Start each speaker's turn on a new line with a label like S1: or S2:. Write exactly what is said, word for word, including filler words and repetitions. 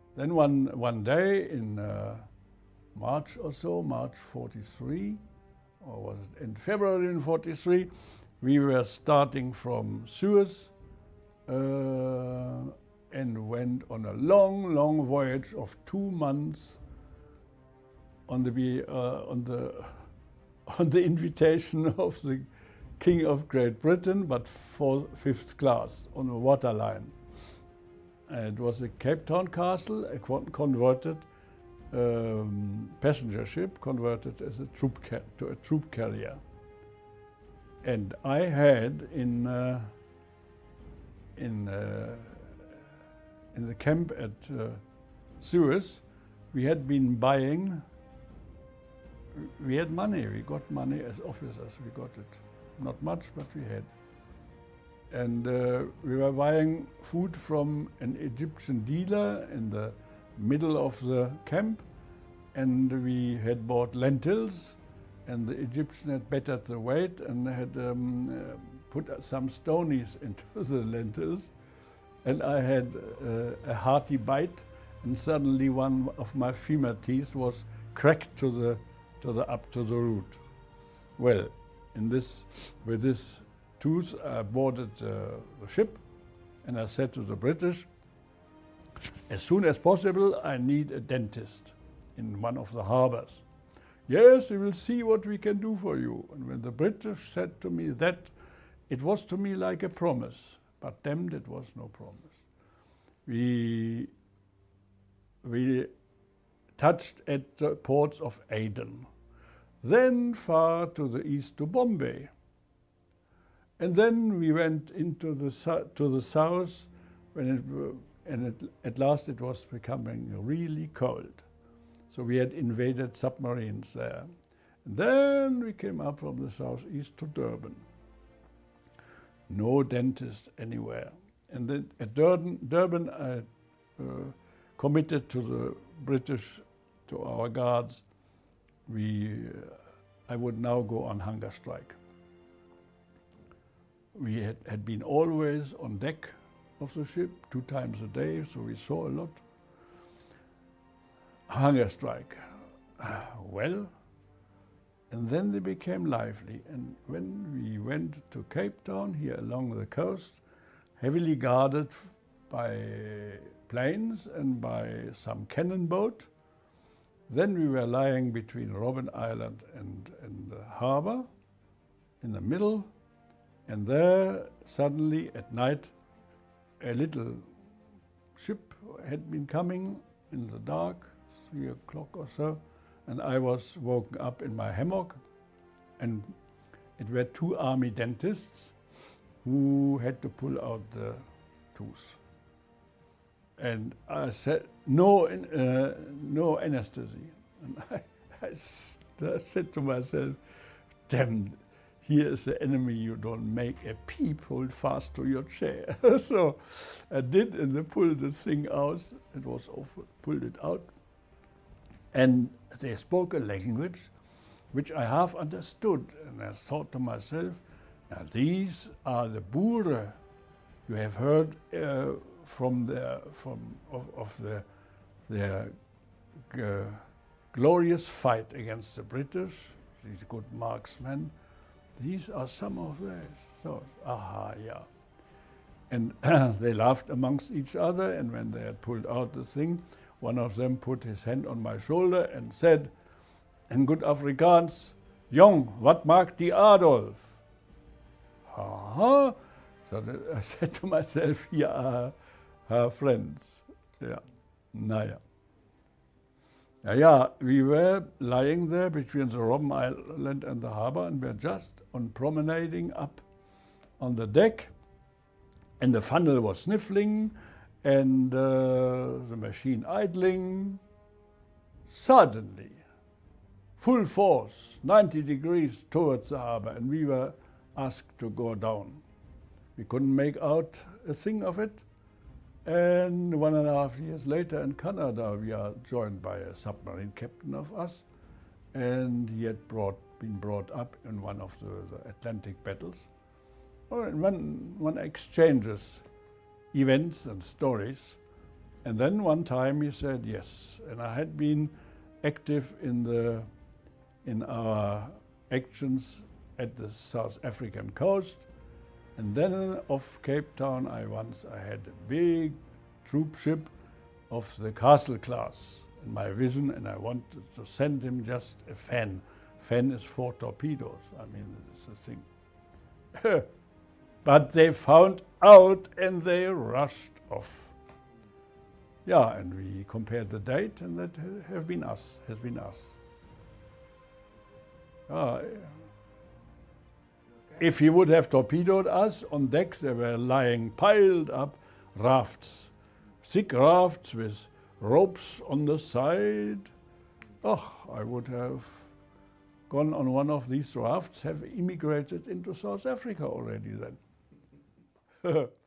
S1: Then one, one day in uh, March or so, March forty-three, or was it in February in forty-three, we were starting from Suez uh, and went on a long, long voyage of two months on the, uh, on the, on the invitation of the King of Great Britain, but for fifth class on a water line. And it was a Cape Town castle, a converted um, passenger ship, converted as a troop to a troop carrier. And I had in uh, in uh, in the camp at uh, Suez, we had been buying. We had money. We got money as officers. We got it, not much, but we had. And uh, we were buying food from an Egyptian dealer in the middle of the camp, and we had bought lentils, and the Egyptian had bettered the weight and had um, uh, put some stonies into the lentils, and I had uh, a hearty bite, and suddenly one of my femur teeth was cracked to the to the up to the root. Well, in this with this tooth, I boarded uh, the ship, and I said to the British, as soon as possible, I need a dentist in one of the harbors. Yes, we will see what we can do for you. And when the British said to me that, it was to me like a promise, but damned, it was no promise. We, we touched at the ports of Aden, then far to the east to Bombay. And then we went into the to the south, when it, and it, at last it was becoming really cold. So we had invaded submarines there. And then we came up from the southeast to Durban. No dentist anywhere. And then at Durban, Durban I uh, committed to the British, to our guards, we, uh, I would now go on hunger strike. We had, had been always on deck of the ship, two times a day, so we saw a lot. Hunger strike. Uh, well, and then they became lively. And when we went to Cape Town, here along the coast, heavily guarded by planes and by some cannon boat, then we were lying between Robben Island and, and the harbor, in the middle. And there, suddenly at night, a little ship had been coming in the dark, three o'clock or so, and I was woken up in my hammock, and it were two army dentists who had to pull out the tooth. And I said, no, uh, no anesthesia. And I, I said to myself, damn, here is the enemy, you don't make a peep, hold fast to your chair. So I did, and they pulled the thing out. It was awful, pulled it out. And they spoke a language which I half understood. And I thought to myself, now these are the Boere you have heard uh, from the, from, of, of the, their uh, glorious fight against the British, these good marksmen. These are some of theirs. So, aha, yeah. And they laughed amongst each other, and when they had pulled out the thing, one of them put his hand on my shoulder and said, in good Afrikaans, Jong, wat maakt die Adolf? Aha. So that I said to myself, here are her friends. Yeah, naja. Yeah, yeah, we were lying there between the Robben Island and the harbor, and we were just on promenading up on the deck, and the funnel was sniffling, and uh, the machine idling. Suddenly, full force, ninety degrees towards the harbor, and we were asked to go down. We couldn't make out a thing of it. And one and a half years later in Canada, we are joined by a submarine captain of us, and he had brought, been brought up in one of the, the Atlantic battles. Well, and one, one exchanges events and stories. And then one time he said yes, and I had been active in the in our actions at the South African coast, and then off Cape Town I once I had a big troop ship of the Castle class in my vision, and I wanted to send him just a fan. Fan is four torpedoes. I mean, it's a thing. But they found out and they rushed off. Yeah, and we compared the date, and that have been us, has been us. Uh, if he would have torpedoed us, on deck there were lying piled up rafts, thick rafts with ropes on the side. Oh, I would have gone on one of these rafts, have immigrated into South Africa already then.